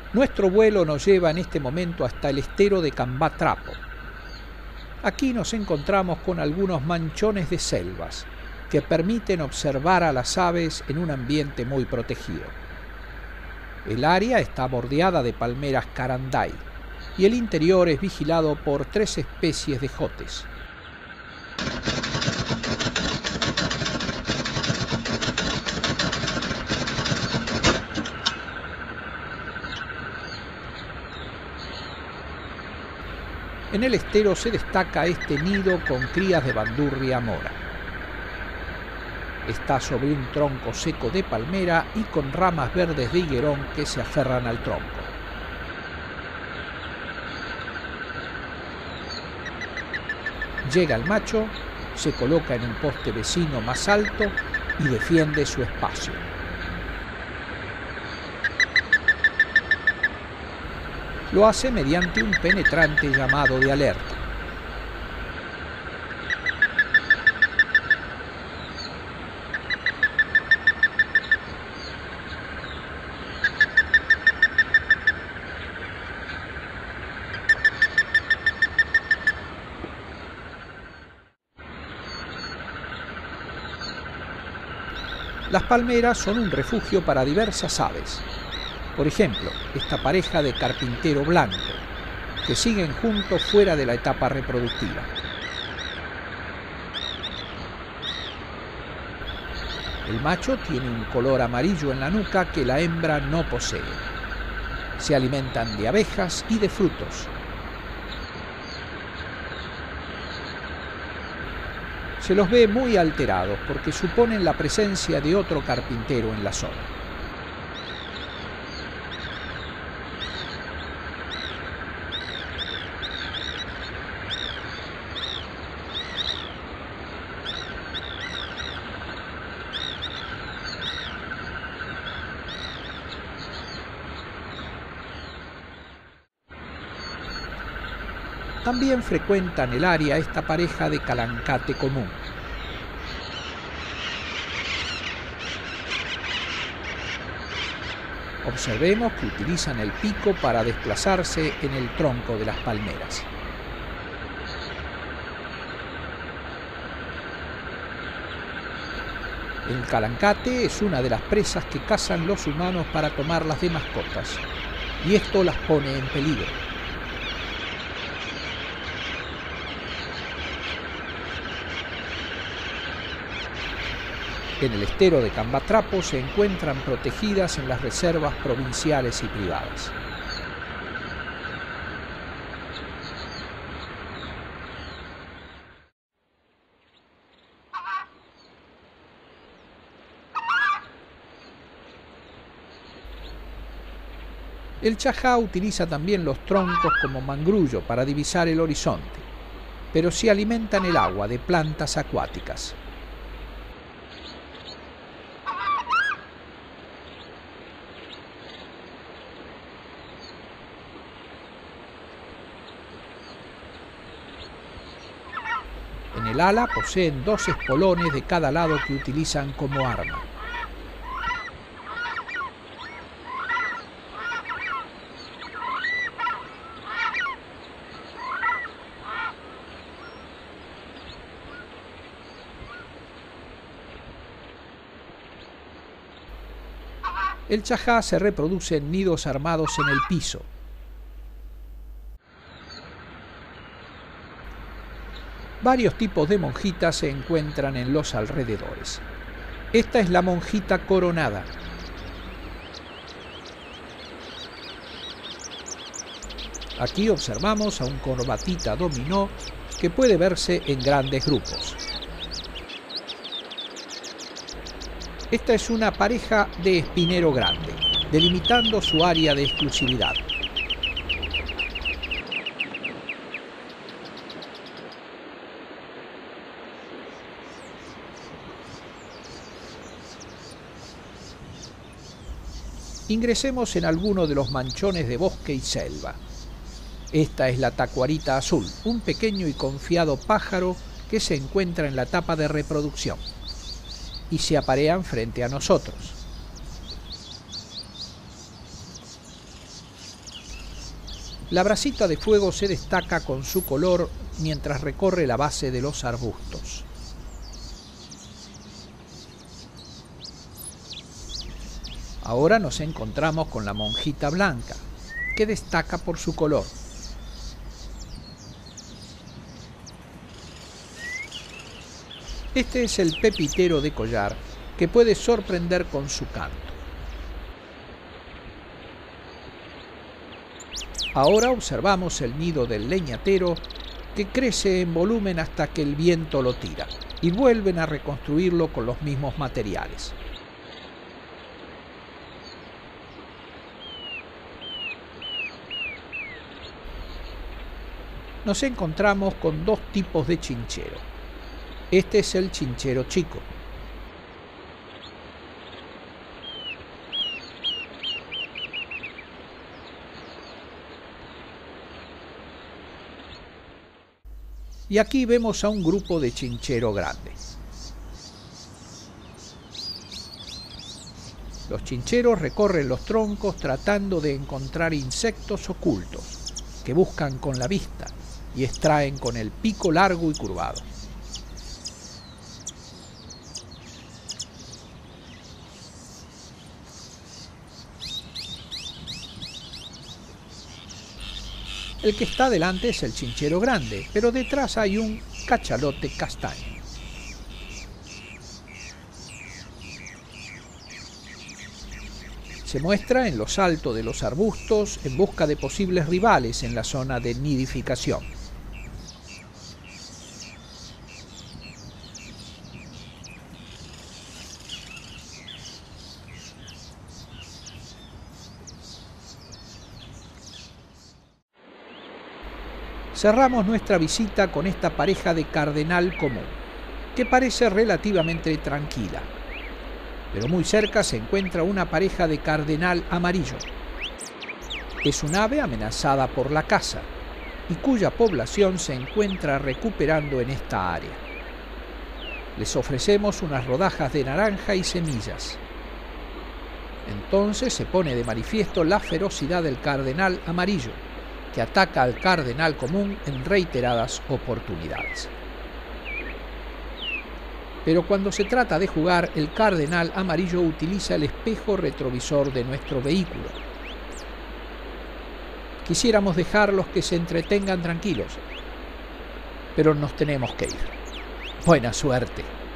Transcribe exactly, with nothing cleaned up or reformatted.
Nuestro vuelo nos lleva en este momento hasta el estero de Cambatrapo. Aquí nos encontramos con algunos manchones de selvas que permiten observar a las aves en un ambiente muy protegido. El área está bordeada de palmeras caranday y el interior es vigilado por tres especies de jotes. En el estero se destaca este nido con crías de bandurria mora. Está sobre un tronco seco de palmera y con ramas verdes de higuerón que se aferran al tronco. Llega el macho, se coloca en un poste vecino más alto y defiende su espacio. Lo hace mediante un penetrante llamado de alerta. Las palmeras son un refugio para diversas aves. Por ejemplo, esta pareja de carpintero blanco, que siguen juntos fuera de la etapa reproductiva. El macho tiene un color amarillo en la nuca que la hembra no posee. Se alimentan de abejas y de frutos. Se los ve muy alterados porque suponen la presencia de otro carpintero en la zona. También frecuentan el área esta pareja de calancate común. Observemos que utilizan el pico para desplazarse en el tronco de las palmeras. El calancate es una de las presas que cazan los humanos para tomarlas de mascotas, y esto las pone en peligro. En el estero de Cambatrapo se encuentran protegidas en las reservas provinciales y privadas. El chajá utiliza también los troncos como mangrullo para divisar el horizonte, pero se alimenta en el agua de plantas acuáticas. En el ala poseen dos espolones de cada lado que utilizan como arma. El chajá se reproduce en nidos armados en el piso. Varios tipos de monjitas se encuentran en los alrededores. Esta es la monjita coronada. Aquí observamos a un corbatita dominó que puede verse en grandes grupos. Esta es una pareja de espinero grande, delimitando su área de exclusividad. Ingresemos en alguno de los manchones de bosque y selva. Esta es la tacuarita azul, un pequeño y confiado pájaro que se encuentra en la etapa de reproducción y se aparean frente a nosotros. La brasita de fuego se destaca con su color mientras recorre la base de los arbustos. Ahora nos encontramos con la monjita blanca, que destaca por su color. Este es el pepitero de collar, que puede sorprender con su canto. Ahora observamos el nido del leñatero, que crece en volumen hasta que el viento lo tira, y vuelven a reconstruirlo con los mismos materiales. Nos encontramos con dos tipos de chinchero. Este es el chinchero chico. Y aquí vemos a un grupo de chinchero grande. Los chincheros recorren los troncos tratando de encontrar insectos ocultos, que buscan con la vista y extraen con el pico largo y curvado. El que está delante es el chinchero grande, pero detrás hay un cachalote castaño. Se muestra en lo alto de los arbustos en busca de posibles rivales en la zona de nidificación. Cerramos nuestra visita con esta pareja de cardenal común, que parece relativamente tranquila, pero muy cerca se encuentra una pareja de cardenal amarillo. Es un ave amenazada por la caza y cuya población se encuentra recuperando en esta área. Les ofrecemos unas rodajas de naranja y semillas. Entonces se pone de manifiesto la ferocidad del cardenal amarillo, que ataca al cardenal común en reiteradas oportunidades. Pero cuando se trata de jugar, el cardenal amarillo utiliza el espejo retrovisor de nuestro vehículo. Quisiéramos dejarlos que se entretengan tranquilos, pero nos tenemos que ir. Buena suerte.